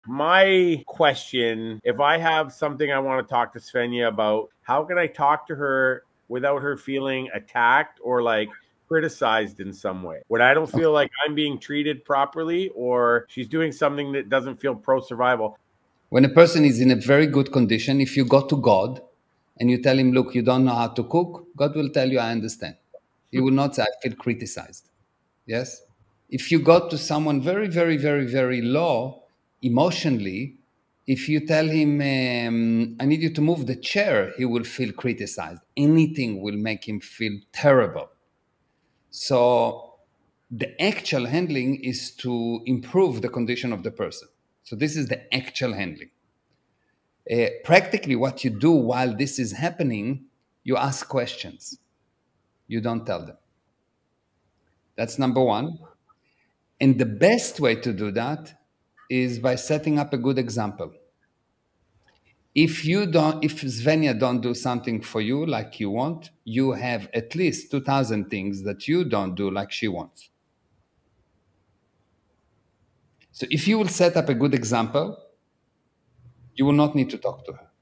My question, if I have something I want to talk to Svenja about, how can I talk to her without her feeling attacked or like criticized in some way? When I don't feel like I'm being treated properly or she's doing something that doesn't feel pro-survival. When a person is in a very good condition, if you go to God and you tell him, look, you don't know how to cook, God will tell you, I understand. He will not say, I feel criticized. Yes? If you go to someone very, very, very, very low emotionally, if you tell him, I need you to move the chair, he will feel criticized. Anything will make him feel terrible. So the actual handling is to improve the condition of the person. So this is the actual handling. Practically, what you do while this is happening, you ask questions. You don't tell them. That's number one. And the best way to do that is by setting up a good example. If Svenja don't do something for you like you want, you have at least 2,000 things that you don't do like she wants. So if you will set up a good example, you will not need to talk to her.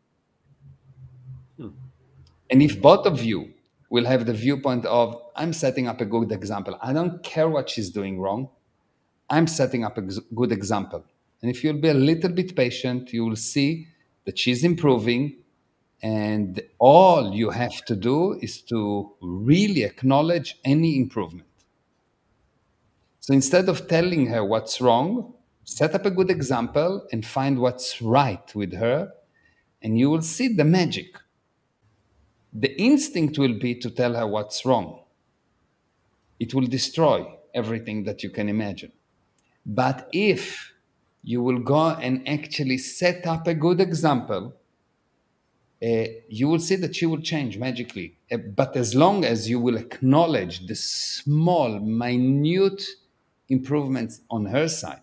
And if both of you will have the viewpoint of, I'm setting up a good example, I don't care what she's doing wrong, I'm setting up a good example. And if you'll be a little bit patient, you will see that she's improving. And all you have to do is to really acknowledge any improvement. So instead of telling her what's wrong, set up a good example and find what's right with her, and you will see the magic. The instinct will be to tell her what's wrong. It will destroy everything that you can imagine. But if you will go and actually set up a good example, you will see that she will change magically. But as long as you will acknowledge the small, minute improvements on her side.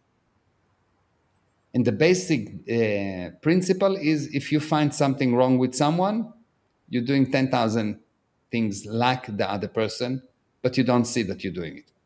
And the basic principle is if you find something wrong with someone, you're doing 10,000 things like the other person, but you don't see that you're doing it.